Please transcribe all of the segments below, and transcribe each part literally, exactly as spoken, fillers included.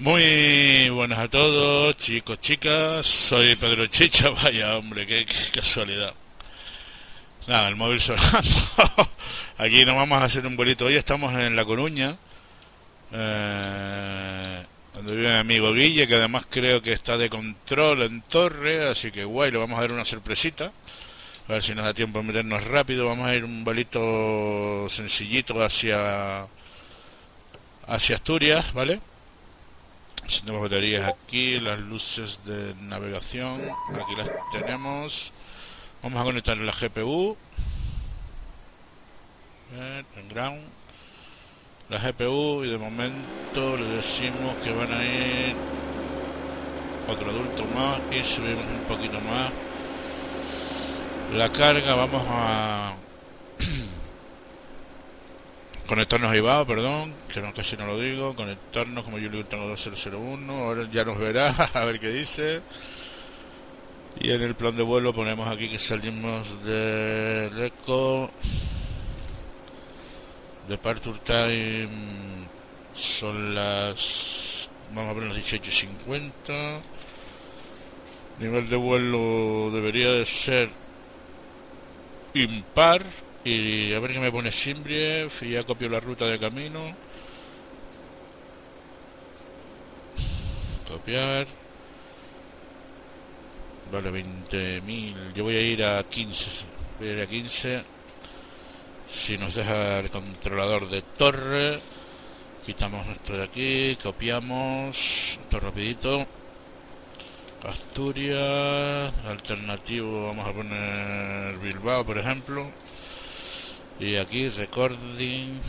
Muy buenas a todos, chicos, chicas. Soy Pedro Chicha. Vaya hombre, qué, qué casualidad. Nada, el móvil sonando. Aquí nos vamos a hacer un vuelito. Hoy estamos en La Coruña, eh, donde vive mi amigo Guille, que además creo que está de control en Torre. Así que guay, le vamos a dar una sorpresita. A ver si nos da tiempo de meternos rápido. Vamos a ir un vuelito sencillito hacia, hacia Asturias, ¿vale? Si tenemos baterías aquí, las luces de navegación, aquí las tenemos. Vamos a conectar la G P U. Eh, en ground. La G P U, y de momento le decimos que van a ir otro adulto más y subimos un poquito más la carga. Vamos a conectarnos a Ibao, perdón, que no, casi no lo digo. Conectarnos como yo le tengo dos cero uno. Ahora ya nos verá, a ver qué dice. Y en el plan de vuelo ponemos aquí que salimos del eco. Departure time son las, vamos a poner las dieciocho cincuenta. Nivel de vuelo debería de ser impar. Y a ver qué me pone Simbrief. Y ya copio la ruta de camino. Copiar. Vale, veinte mil. Yo voy a ir a quince. Voy a ir a quince. Si nos deja el controlador de torre. Quitamos esto de aquí. Copiamos. Esto rapidito. Asturias. Alternativo. Vamos a poner Bilbao, por ejemplo. Y aquí recording.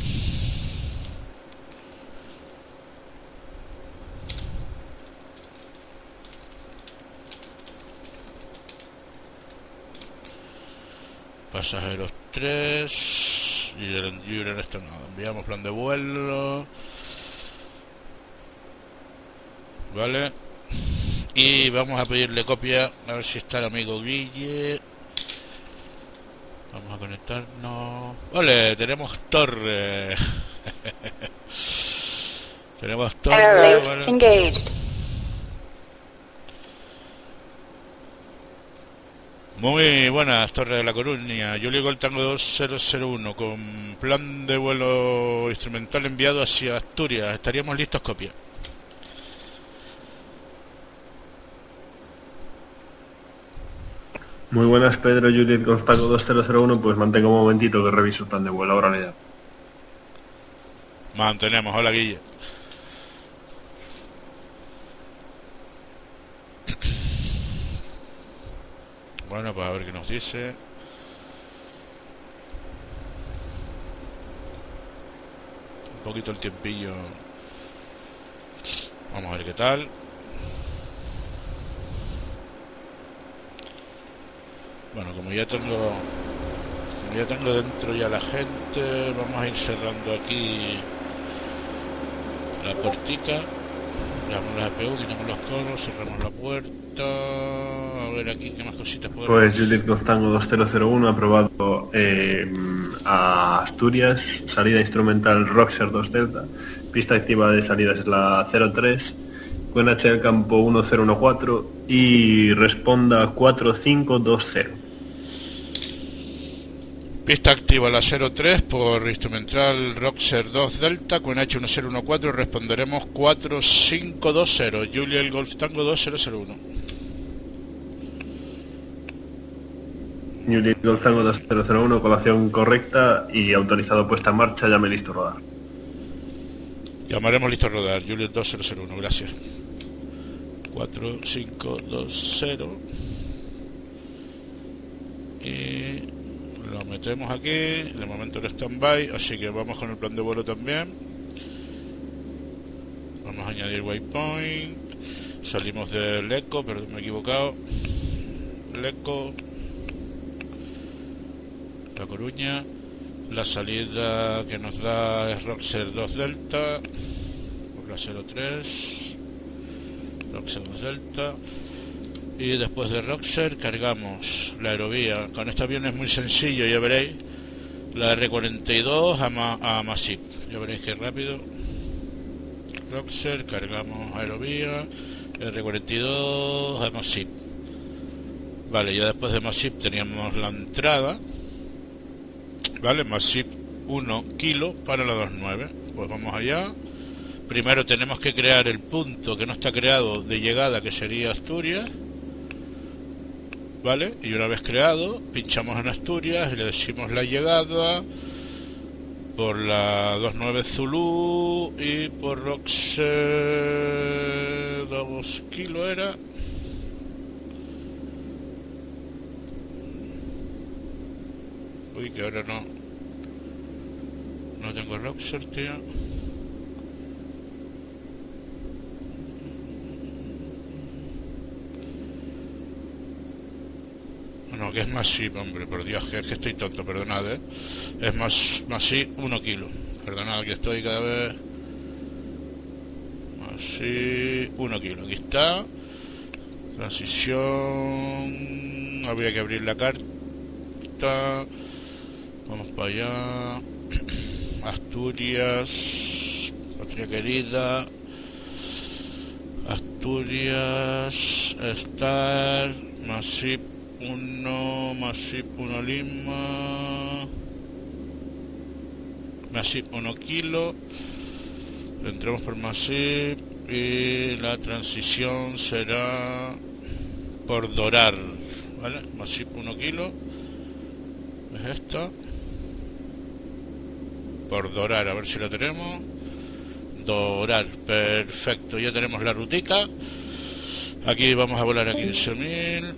Pasajeros tres. Y el Endurance esto no. Enviamos plan de vuelo. Vale. Y vamos a pedirle copia. A ver si está el amigo Guille. Vamos a conectarnos. Vale, tenemos torre. Tenemos torre. Vale. Engaged. Muy buenas, Torre de La Coruña. Yo le digo el Tango dos cero cero uno con plan de vuelo instrumental enviado hacia Asturias. Estaríamos listos, copia. Muy buenas, Pedro, Juliet con Tango dos cero cero uno, pues mantengo un momentito que reviso el plan de vuelo, ahora ya. Mantenemos, hola Guille. Bueno, pues a ver qué nos dice. Un poquito el tiempillo. Vamos a ver qué tal. Bueno, como ya tengo como ya tengo dentro ya la gente, vamos a ir cerrando aquí la puertica. Damos la G P U, quitamos los coros, cerramos la puerta. A ver aquí qué más cositas podemos. Pues Juliet con Tango dos cero cero uno aprobado eh, a Asturias, salida instrumental Roxer dos Delta, pista activa de salidas es la cero tres, Q N H del campo uno cero uno cuatro y responda cuatro cinco dos cero. Pista activa la cero tres por instrumental Roxer dos Delta, Q N H uno cero uno cuatro, responderemos cuatro cinco dos cero, Julia el Golf Tango dos cero cero uno. Juliet Golf Tango dos cero cero uno, colación correcta y autorizado puesta en marcha, llame listo rodar. Llamaremos listo a rodar, Juliet dos cero cero uno, gracias. cuatro cinco dos cero. Y lo metemos aquí, de momento en stand-by, así que vamos con el plan de vuelo también. Vamos a añadir waypoint. Salimos del eco, perdón, me he equivocado. El eco. La Coruña. La salida que nos da es Roxer dos Delta. Por la cero tres. Roxer dos Delta. Y después de Roxer cargamos la aerovía. Con este avión es muy sencillo, ya veréis. La R cuarenta y dos a, Ma a Masip. Ya veréis que rápido. Roxer, cargamos aerovía, R cuarenta y dos, Hemosip. Vale, ya después de Hemosip teníamos la entrada. Vale, Hemosip uno kilo para la veintinueve. Pues vamos allá. Primero tenemos que crear el punto que no está creado de llegada, que sería Asturias. Vale, y una vez creado, pinchamos en Asturias y le decimos la llegada por la veintinueve Zulu y por Roxer dos kilos era. Uy, que ahora no no tengo Roxer, tío. No, que es Masip, hombre, por Dios, que es que estoy tonto, perdonad, ¿eh? Es más Masip uno kilo. Perdonad, que estoy cada vez... Masip uno kilo, aquí está. Transición... Habría que abrir la carta. Vamos para allá. Asturias, patria querida. Asturias, estar, Masip uno, Masip uno Lima, Masip uno kilo. Entramos por Masip y la transición será por Dorar, ¿vale? Masip uno kilo, es esta. Por Dorar, a ver si la tenemos. Dorar, perfecto, ya tenemos la rutica. Aquí vamos a volar a quince mil.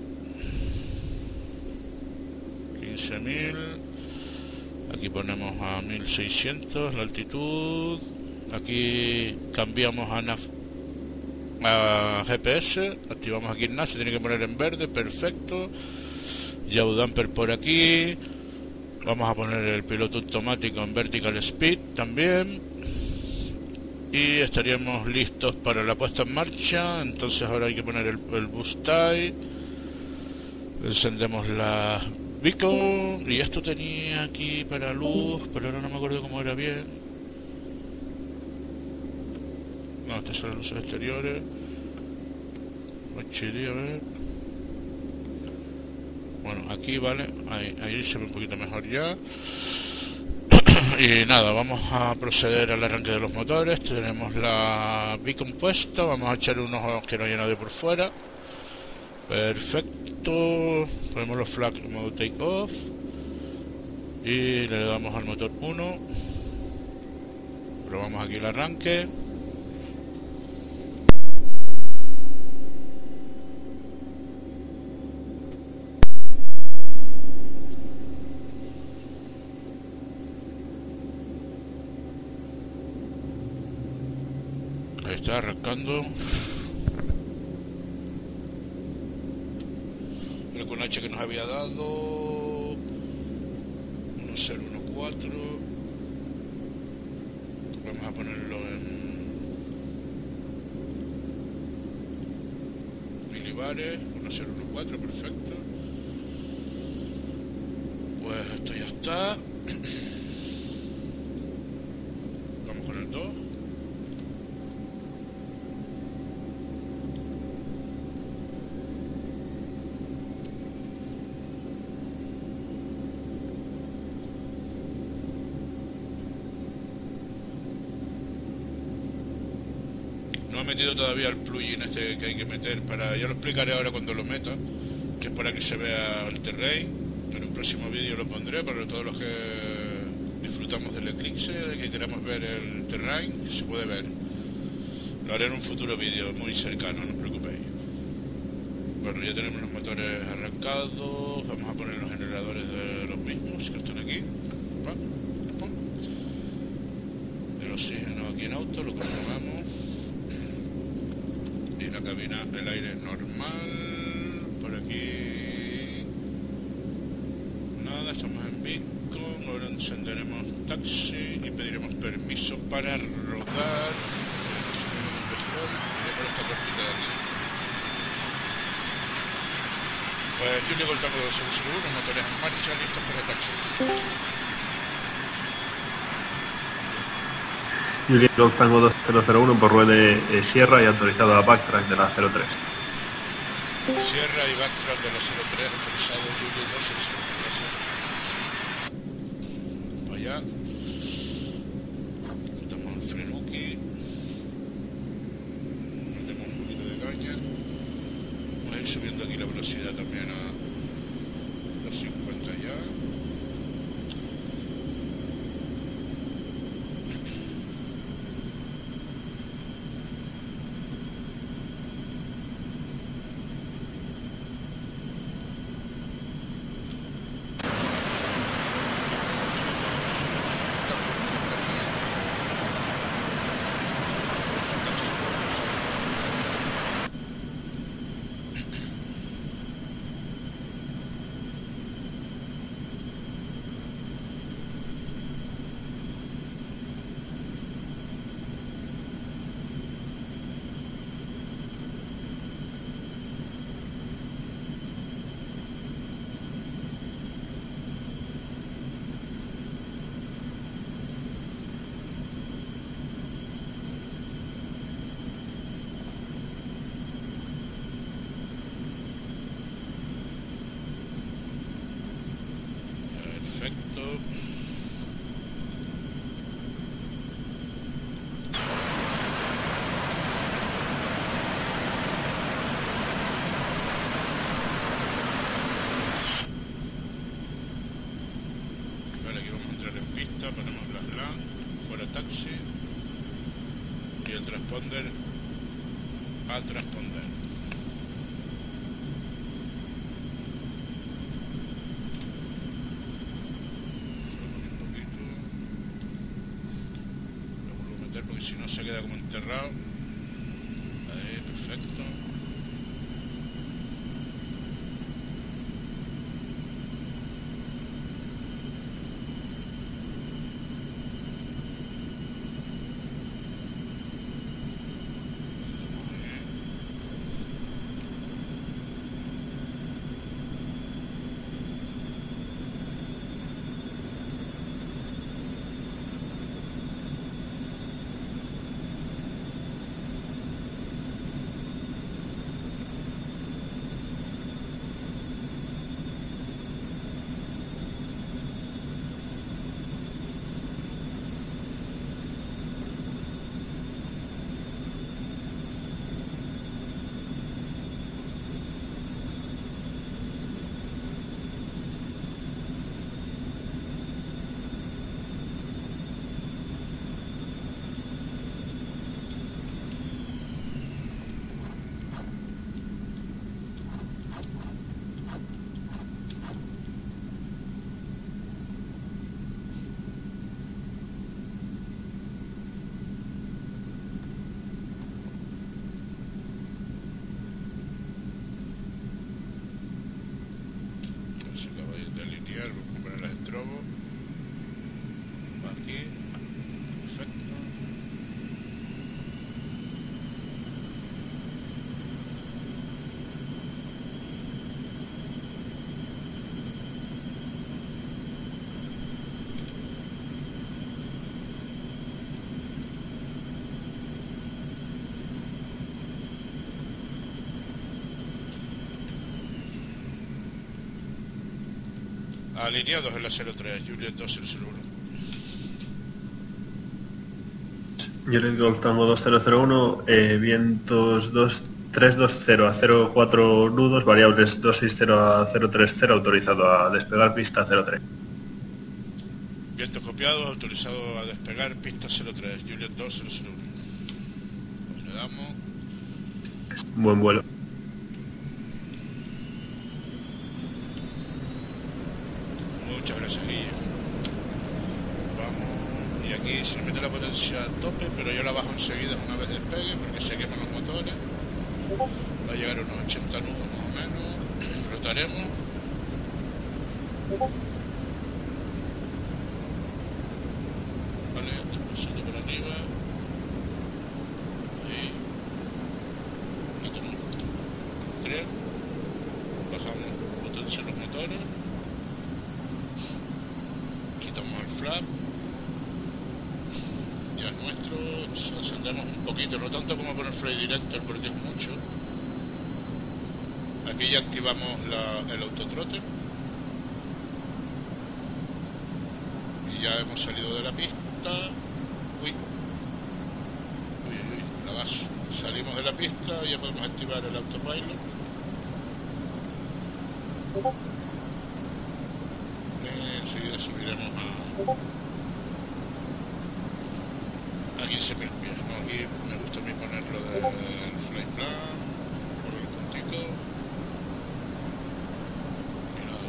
quince mil. Aquí ponemos a mil seiscientos la altitud. Aquí cambiamos a, nav a G P S. Activamos aquí el N A S, se tiene que poner en verde, perfecto. Yaw Damper por aquí. Vamos a poner el piloto automático en Vertical Speed también. Y estaríamos listos para la puesta en marcha. Entonces ahora hay que poner el, el boost tie. Encendemos la beacon. Y esto tenía aquí para luz, pero ahora no me acuerdo cómo era bien. No, estas son las luces exteriores. H D, a ver. Bueno, aquí vale, ahí, ahí se ve un poquito mejor ya. Y nada, vamos a proceder al arranque de los motores. Tenemos la beacon puesta, vamos a echar unos ojos que no haya nadie por fuera. Perfecto. Ponemos los flags en modo take off y le damos al motor uno. Probamos aquí el arranque. Ahí está arrancando. El con H que nos había dado uno cero uno cuatro. Vamos a ponerlo en milibares. Uno cero uno cuatro, perfecto. Pues esto ya está. Vamos con el dos. No he metido todavía el plugin este que hay que meter para... Ya lo explicaré ahora cuando lo meta, que es para que se vea el terrain. En un próximo vídeo lo pondré para todos los que disfrutamos del Eclipse, que queramos ver el terrain, que se puede ver. Lo haré en un futuro vídeo muy cercano, no os preocupéis. Bueno, ya tenemos los motores arrancados. Vamos a poner los generadores de los mismos que están aquí. El oxígeno aquí en auto, lo comprobamos. Y la cabina, el aire normal. Por aquí nada, estamos en beacon. Ahora encenderemos taxi y pediremos permiso para rodar. Y por esta puertita de aquí. Pues Julio Goltango de dos cero uno, motores en marcha, listos para taxi. Juliet Golf Tango dos cero cero uno por ruede eh, Sierra y autorizado a backtrack de la cero tres. Sierra y backtrack de la cero tres, autorizado Juliet dos cero cero uno. Gracias. Para allá. Quitamos el freno aquí. Metemos un poquito de caña. Vamos a ir subiendo aquí la velocidad también a los cincuenta ya. Perfecto. Vale, aquí vamos a entrar en pista, ponemos las LAN, fuera taxi y el transponder a transponder. Porque si no se queda como enterrado. Ahí, perfecto. Alineados en la cero tres, Juliet dos cero cero uno. Juliet Golf Tango dos cero cero uno, eh, vientos dos tres dos cero a cero cuatro nudos, variables dos seis cero a cero tres cero, autorizado a despegar pista cero tres. Vientos copiados, autorizado a despegar pista cero tres, Juliet dos cero cero uno. Le damos. Buen vuelo. Muchas gracias, Guille. Vamos, y aquí se le mete la potencia a tope, pero yo la bajo enseguida una vez despegue porque se queman los motores. Va a llegar a unos ochenta nudos más o menos. Rotaremos. Vale, despacito por arriba. Ahí. Y tenemos tres. Bajamos potencia en los motores. Quitamos el flap. Ya es nuestro. Pues ascendemos un poquito, no tanto como con el Flight Director porque es mucho. Aquí ya activamos la, el autotrote. Y ya hemos salido de la pista. Uy. Uy, uy, uy, la gas. Salimos de la pista y ya podemos activar el autopilot. Y enseguida subiremos a, a quince mil pies. ¿No? Aquí me gusta a mí ponerlo del flight plan, por el puntito. Y nada,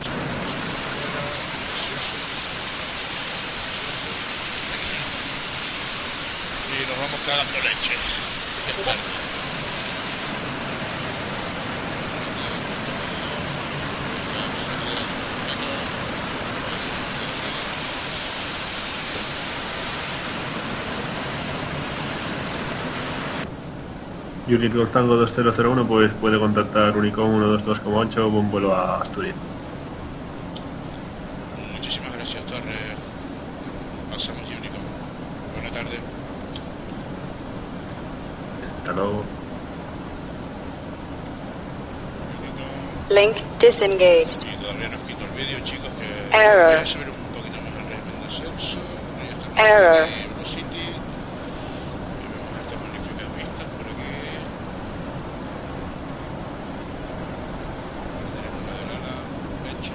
y nos vamos cagando leche. Qué tarde. Juliet Golf Tango dos cero cero uno pues puede contactar Unicom uno dos dos coma ocho, un vuelo a Asturias. Muchísimas gracias, Torre. Pasamos Unicom. Buena tarde. Hasta luego. Link disengaged. Y todavía nos quito el vídeo, chicos, que Error. voy a subir un poquito más el régimen de ascenso. Ya estamos Error. aquí en Eurocity. Y vemos estas magníficas vistas por aquí. Tenemos la de la ala hecha.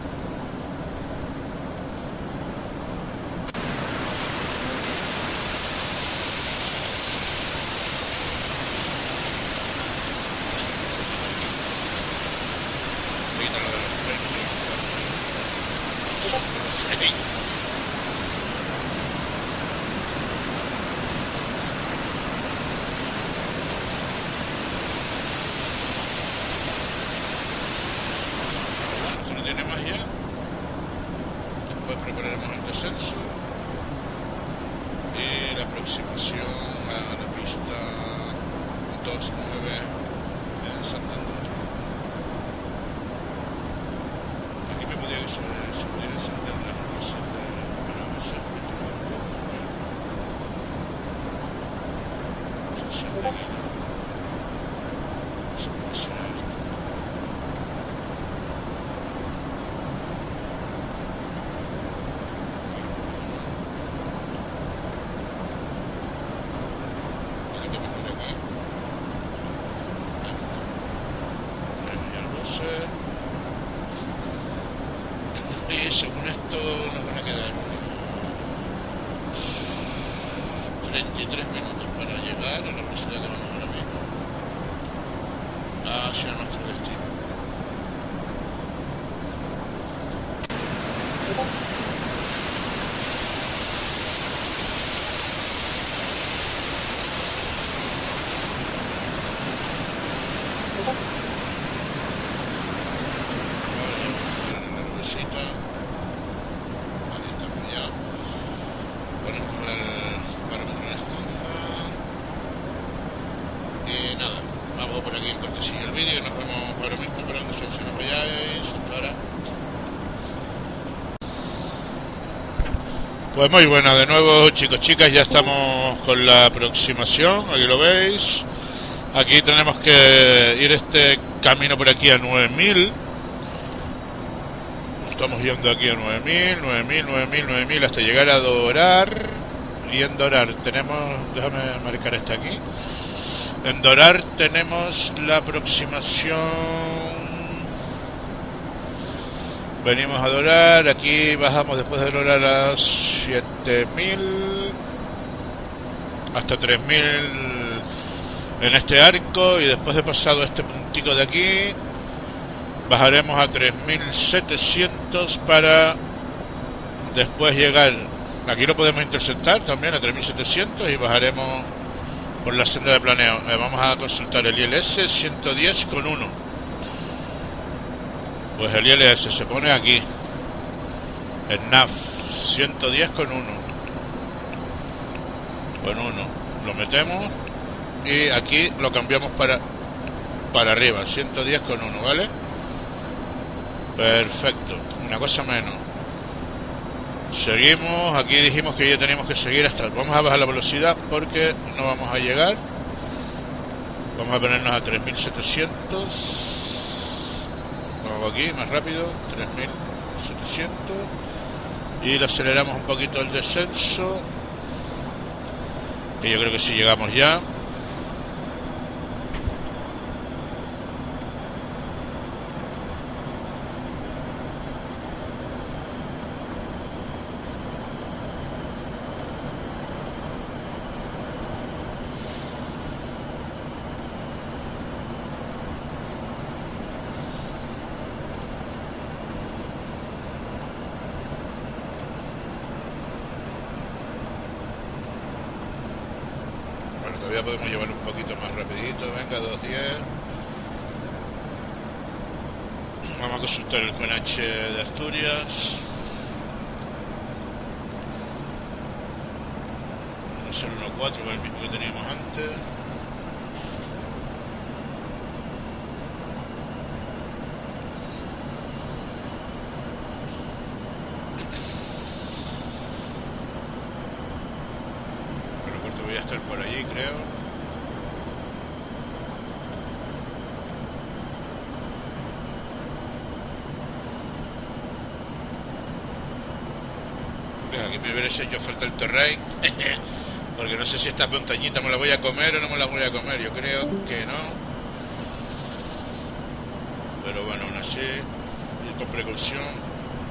Ahorita lo de los frenos. Freddy. Bueno, esto no tiene más ya. Después prepararemos el descenso y la aproximación a la pista dos nueve en Santander. Aquí me podía subir, subir encender las luces de, pero no sé, esto no lo puedo poner. Sesión de guía. Se puede hacer esto. Vale, que me pone aquí. Premiar luces. Y según esto nos van a quedar unos treinta y tres minutos para llegar a la velocidad que vamos ahora mismo hacia nuestro destino. Vale, la nubecita. Ahí estamos ya. Ponemos el barómetro en estándar. Y nada, vamos por aquí en cortesía el vídeo y nos vemos ahora mismo para que se nos vayáis. Hasta ahora. Pues muy buena, de nuevo chicos, chicas, ya estamos con la aproximación, aquí lo veis. Aquí tenemos que ir este camino por aquí a nueve mil. Estamos yendo aquí a nueve mil, nueve mil, nueve mil, nueve mil hasta llegar a Dorar. Y en Dorar tenemos, déjame marcar esta aquí. En Dorar tenemos la aproximación. Venimos a Dorar, aquí bajamos después de Dorar a siete mil hasta tres mil en este arco, y después de pasado este puntico de aquí bajaremos a tres mil setecientos para después llegar, aquí lo podemos interceptar también a tres mil setecientos y bajaremos por la senda de planeo. Eh, vamos a consultar el I L S ciento diez con uno. Pues el I L S se pone aquí en N A V ciento diez con uno, con uno lo metemos y aquí lo cambiamos para para arriba, ciento diez con uno, ¿vale? Perfecto, una cosa menos, Seguimos, aquí dijimos que ya teníamos que seguir hasta... Vamos a bajar la velocidad porque no vamos a llegar. Vamos a ponernos a tres mil setecientos. Vamos aquí, más rápido, tres mil setecientos. Y le aceleramos un poquito el descenso. Y yo creo que sí llegamos ya. Todavía podemos llevar un poquito más rapidito. Venga, dos diez. Vamos a consultar el Q N H de Asturias. uno cero uno cuatro, que es el mismo que teníamos antes. Voy a estar por allí, creo. Venga, aquí me hubiera hecho falta el terrain. Porque no sé si esta montañita me la voy a comer o no me la voy a comer. Yo creo que no. Pero bueno, aún así, ir con precaución.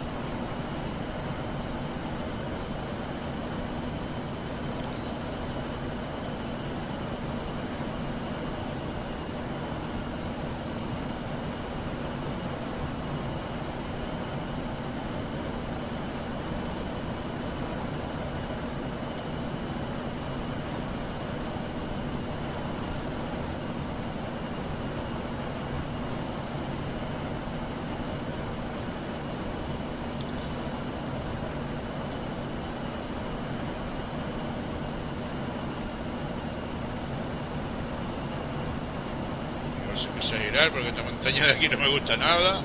Se empieza a girar porque esta montaña de aquí no me gusta nada.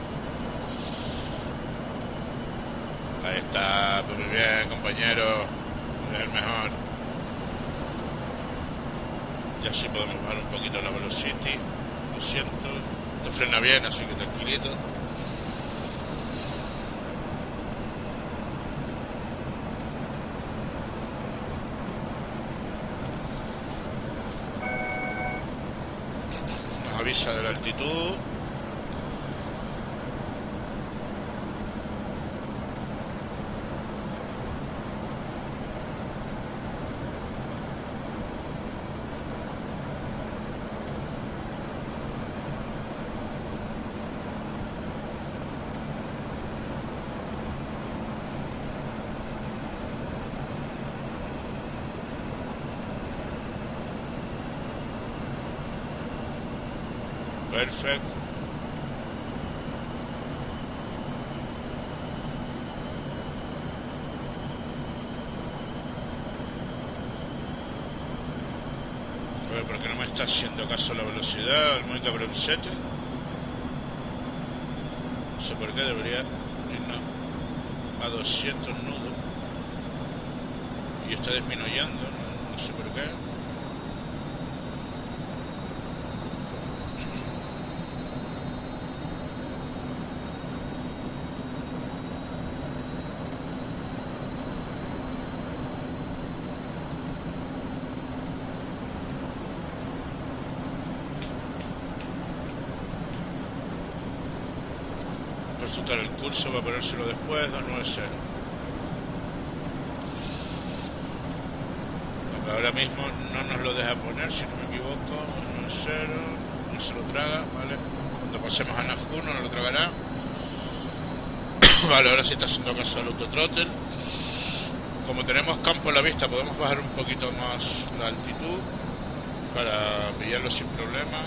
Ahí está, pues muy bien, compañero. Es el mejor. Ya sí podemos bajar un poquito la velocity. doscientos. Esto frena bien, así que tranquilito. Avisa de la altitud. Perfecto. A ver, ¿por qué no me está haciendo caso la velocidad? El muy cabroncete. No sé por qué debería irnos a doscientos nudos. Y está disminuyendo, no, no sé por qué. Consultar el curso para ponérselo después, doscientos noventa. Ahora mismo no nos lo deja poner, si no me equivoco. doscientos noventa, no se lo traga, ¿vale? Cuando pasemos a N A F uno no lo tragará. Vale, ahora sí está haciendo caso al autothrottle. Como tenemos campo a la vista, podemos bajar un poquito más la altitud para pillarlo sin problema.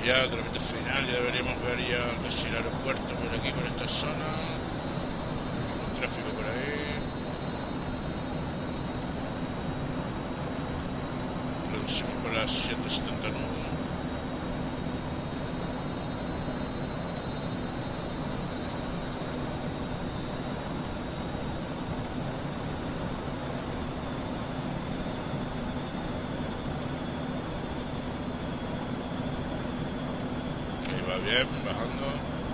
ya, trámite final, ya deberíamos ver ya casi el aeropuerto por aquí, por esta zona. Un tráfico por ahí. Reducimos por las ciento setenta y nueve. Bien, bajando.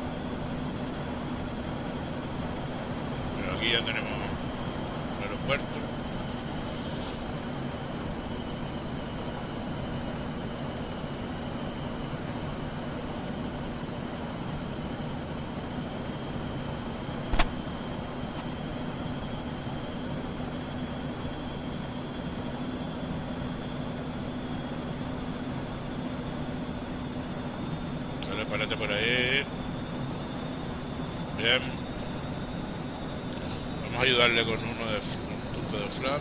Pero aquí ya tenemos el aeropuerto. Párate por ahí. Bien. Vamos a ayudarle con uno de un punto de flap.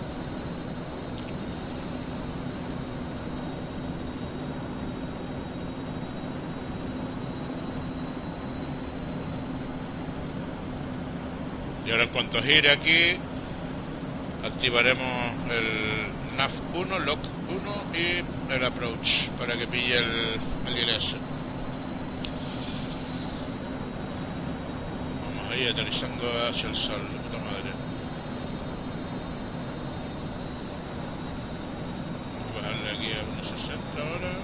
Y ahora en cuanto gire aquí, activaremos el Nav uno, Lock uno y el Approach para que pille el, el I L S. Ahí aterrizando hacia el sol, de puta madre. Vamos a bajarle aquí a unos sesenta ahora.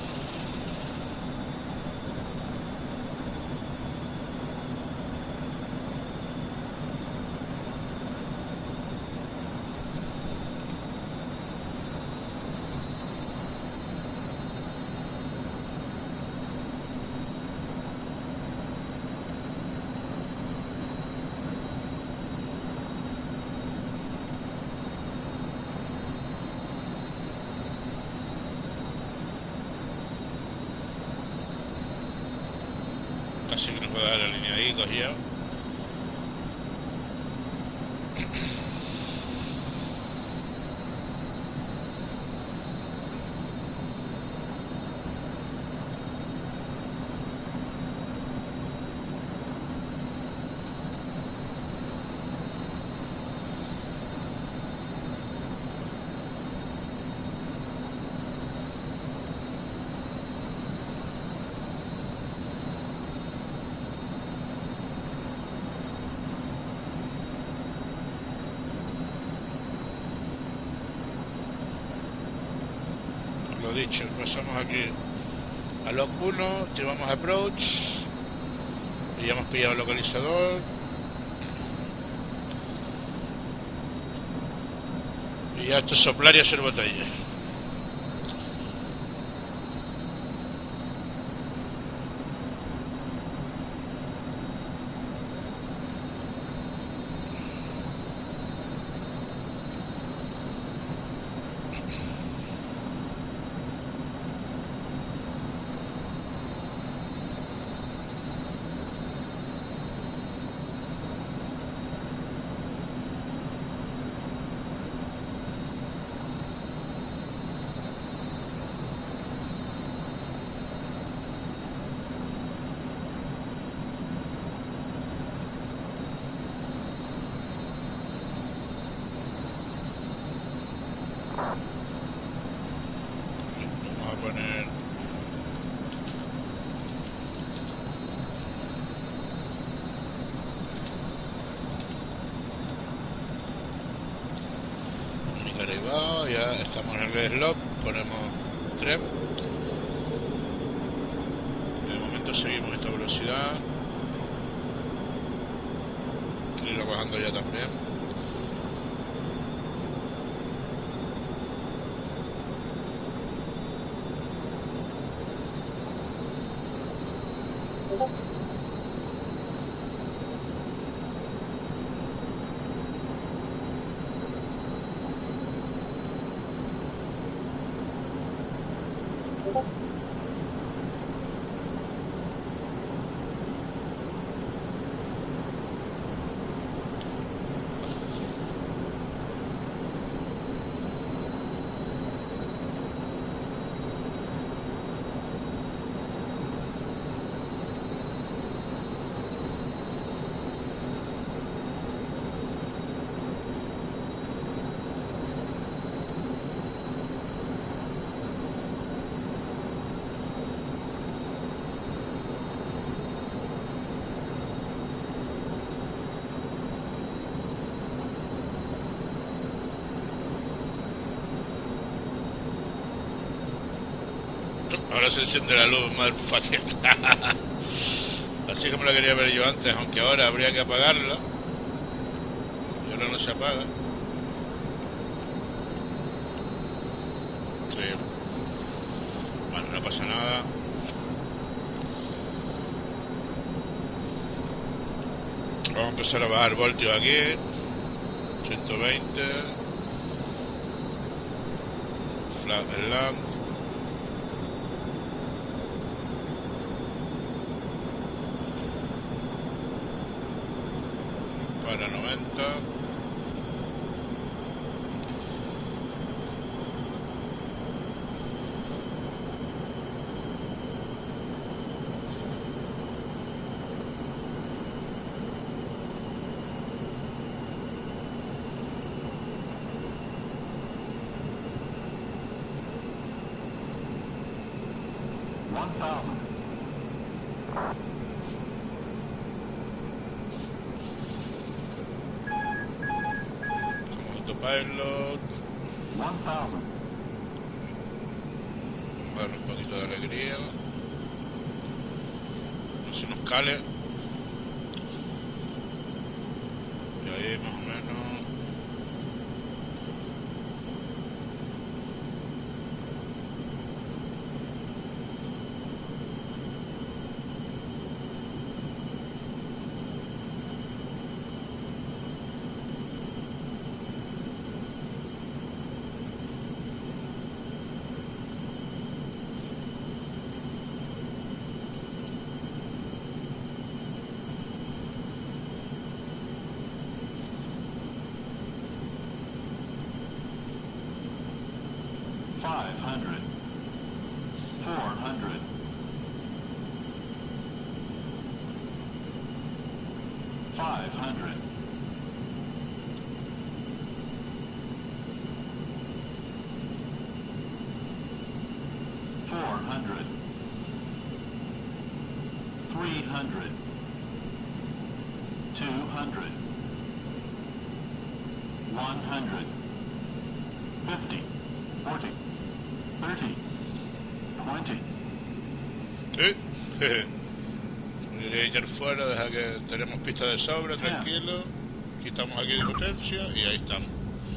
Así que nos va a dar la línea ahí cogida. Lo dicho, pasamos aquí a Lock uno, activamos Approach y ya hemos pillado el localizador. Y ya esto es soplar y hacer batalla. Vamos a poner arriba, ya estamos en el slot, ponemos tren. De momento seguimos esta velocidad. Y lo bajando ya también. Ahora se enciende la luz, motherfucker. Así como la quería ver yo antes, aunque ahora habría que apagarla. Y ahora no se apaga. Sí. Bueno, no pasa nada. Vamos a empezar a bajar voltios aquí. ciento veinte. Flag land. Para noventa. one thousand. Autopilot. one thousand. Bueno, un poquito de alegría. No se nos cale. Y ahí más o menos. five hundred. four hundred. five hundred. four hundred. three hundred. two hundred. one hundred. fifty. forty. thirty. twenty. Sí. Iré echar fuera, deja que tenemos pista de sobra, tranquilo. Quitamos aquí de potencia y ahí estamos.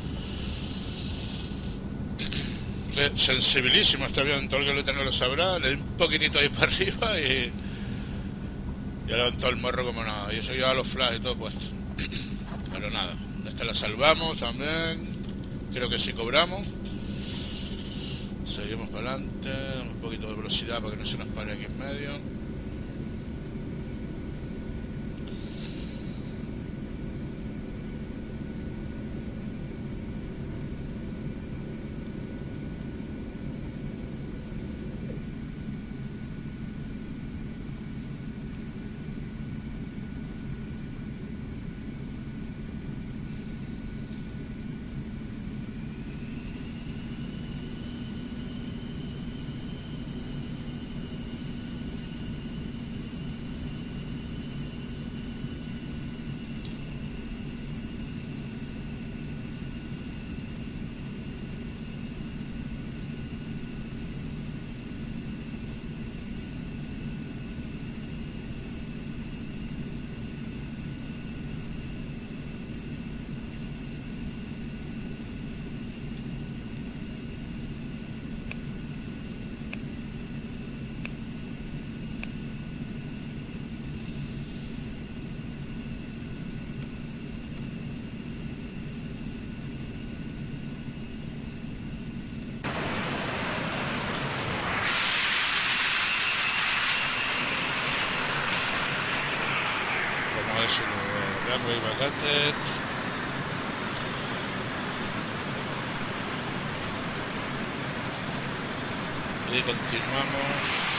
Eh, sensibilísimo este avión, todo el que lo tenga lo sabrá. Le di un poquitito ahí para arriba y ya levantó el morro como nada. Y eso lleva los flash y todo puesto. Pero nada, esta la salvamos también. Creo que sí cobramos. Seguimos para adelante, un poquito de velocidad para que no se nos pare aquí en medio. Vamos a ver si lo runway vacated. Y continuamos.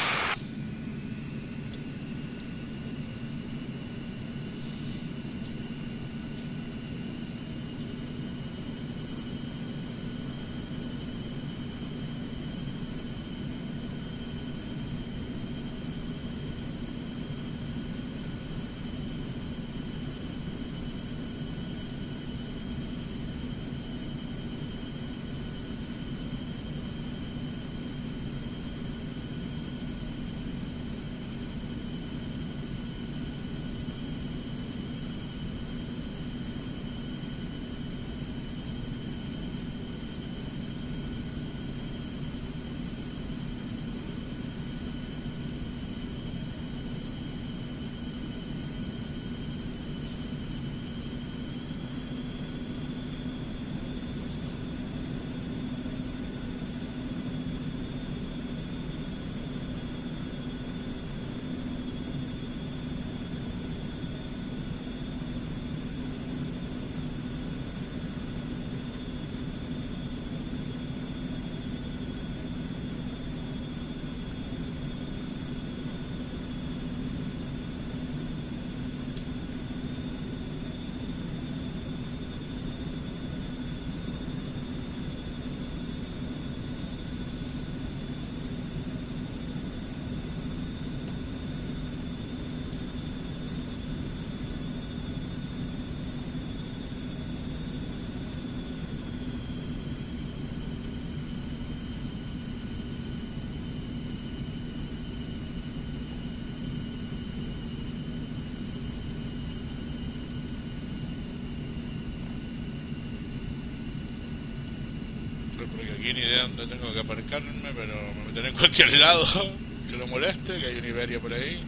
Porque aquí ni idea dónde tengo que aparcarme, pero me meteré en cualquier lado que lo moleste, que hay un Iberia por ahí.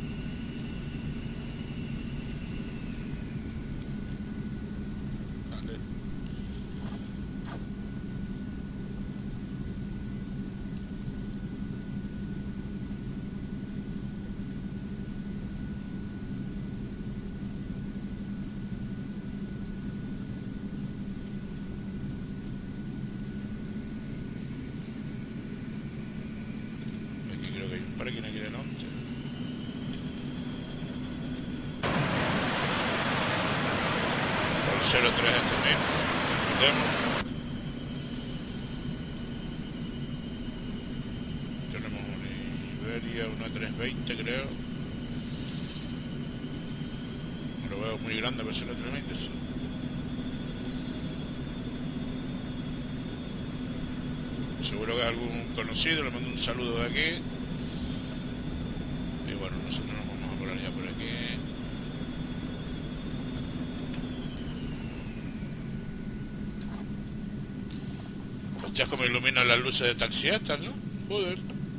Vale. Aquí creo que hay un parking aquí delante. Por cero tres este mismo. Metemos. Tenemos un Iberia, una trescientos veinte creo. No lo veo muy grande para ser la trescientos veinte. Sí. Seguro que es algún conocido, le mando un saludo de aquí. Y bueno, nosotros nos vamos a colar ya por aquí. Ya como iluminan las luces de taxi estas, ¿no? Joder.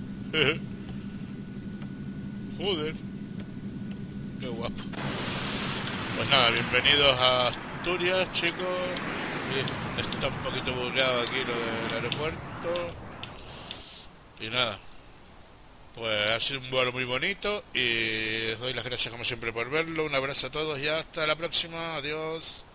Joder. Qué guapo. Pues nada, bienvenidos a Asturias, chicos. Está un poquito bugueado aquí lo del aeropuerto. Y nada, pues ha sido un vuelo muy bonito y os doy las gracias como siempre por verlo. Un abrazo a todos y hasta la próxima. Adiós.